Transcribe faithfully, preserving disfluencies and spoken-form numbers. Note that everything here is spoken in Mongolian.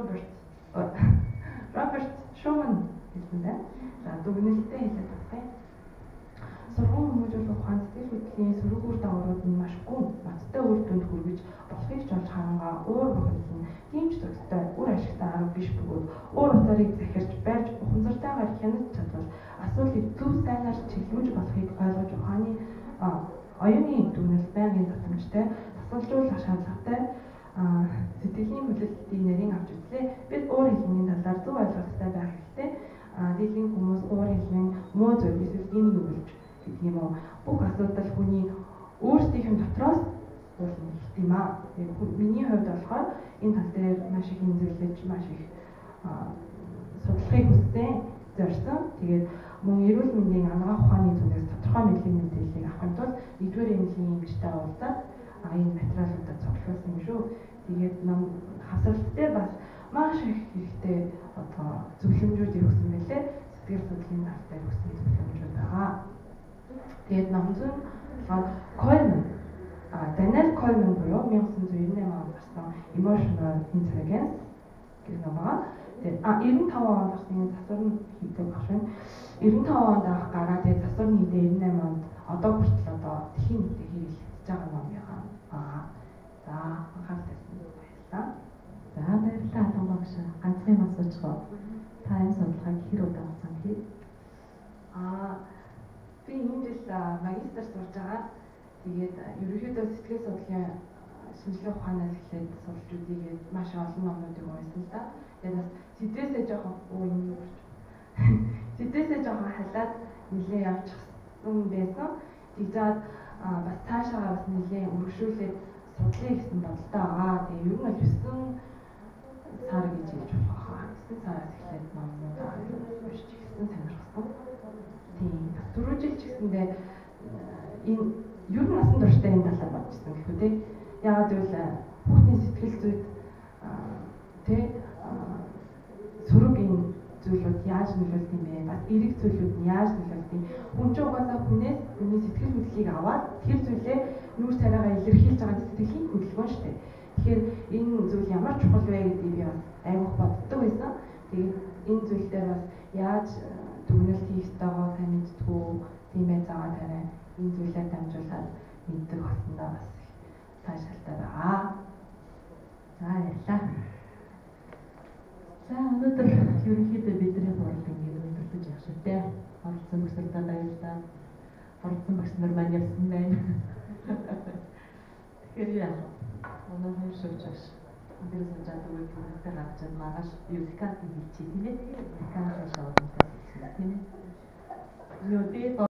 Роберт Роберт Шуман гэсэн байна. За дүгнэлтээ хэлээд байна. Сургууль хүмүүжүүлэх ухаанд сэтгэл хөдлөлийн сөрөгөөр дагаврууд нь маш гүн, ноцтой үр дүнд хүргэж болохыг ч олж харангаа уур бохирдол нь тийм ч төгстэй үр ашигтай арга биш бөгөөд уур утаарыг захирч барьж ухамсартайгаар хянаж чадвал асуудлыг зөв сайнаар чиглүүлж болохыг ойлгож ухааны оюуны дүгнэлт байнгын татамжтай тасалжуулах шаардлагатай сэтгэлийн хөдлөлтийн нарийн авч үзлээ. Бид уур хэлний талаар зөв ойлголттой байх хэрэгтэй. Дийлэн хүмүүс уур хэлний муу зүйл эсвэл ийм юу гэж гэдэг юм уу? Бүх асуудал хүний өөрсдийнх нь дотроос уулна гэх юм аа. Миний хувьд болохоор энэ тал дээр маш их хэмжүүлж маш их судлахыг хүссэн, зорьсон. Тэгээд мөн эрүүл мэндийн анагаах ухааны зүгээс тодорхой мэдээлэл мэдээллийг авахын тулд нэгдүгээр эмнэлгийн эмчтэй уулзаад энэ материалуудад цуглуулсан юм шүү. Тэгээд нам хасралт дээр бас маш их хэрэгтэй одоо зөвлөмжүүд өгсөн мэлээ. Сэтгэл судлалын тал дээр өгсөн зөвлөмжүүд байгаа. Тэгээд намзын Coleman, Daniel Coleman буюу 천구백 девяносто восемь онд гарсан Emotional Intelligence гэх ном байгаа. Тэгээд а девяносто пять онд гарсан засвар нь хийдэг баг шин. девяносто пять онд авах гараа тэгээд засвар нь хийдэг девяносто восемь онд одоо хүртэл одоо дэлхийн нийтэд хэрэглэж байгаа ном ягаа. Аа. За анхаарал тавьсан баярлалаа. За баярлалаа Атомбагш. Ганцхан юм асуучихо. Та энэ судалгааг хэр удаа авсан бэ? Аа би энэ жил магистр сурж байгаа. Тэгээд ерөнхийдөө сэтгэл судлалын шинжилгээ ухаанаас эхлээд судалж үзийгээд маш олон номнуудыг уншсан л да. Тэгээд бас сэдвээсээ жоохон өө юм юу гэж. Сэдвээсээ жоохон халаад нэлээд явчихсан байсан. Тэгжээд бас цаашаа бас нэлээд өргөжүүлээд судлаа гэсэн бодолтой байгаа. Тэгээд ер нь бол chín сар гэж хэлж болох аа. chín сараас эхлээд номнуудаа уншиж гисэн сонирхсан. Тийм. Түрүү жил ч гэсэндээ энэ ер нь насан туршдаа энэ талаар бодчихсон гэх үү те. Яагаад гэвэл хүүхдийн сэтгэл зүйд тэ сөрөгийн зүйлүүд яаж нөлөөлдөг юм бэ? Бас эерэг зүйлүүд нь яаж нөлөөлдөг? Хүн ч угаасаа хүнээс хүний сэтгэл хөдлөлийг аваад тэр зүйлээ нүүр царайгаа илэрхийлж байгаа сэтгэлийн хөдөлгөөн шүү дээ. Тэгэхээр энэ зүйл ямар чухал вэ гэдгийг би бас айгуух боддог байсан. Тэгээд энэ зүйл дээр бас яаж дүгнэлт хийх ёстойгоо сайн мэдтгүү тийм ээ заагаа тавиа энэ зүйлээр дамжуулаад мэддэг болсондоо бас таашаалтай байгаа. За баярлалаа. За өнөөдөр ерөнхийдөө бидний хурлын нэг өндөрлөж явах шигтэй. Оролцсон бүсэлдээ баярлалаа. Оролцсон багш нар маань явсан байна. Тэгэхээр яа. Өнөө хоёр шүүж багш. Өндөр санджаад өгөх хэрэгтэй гарчаад маргааш юукат хийчих тийм ээ. Юукат шоуд юм тийм ээ. Юу дээ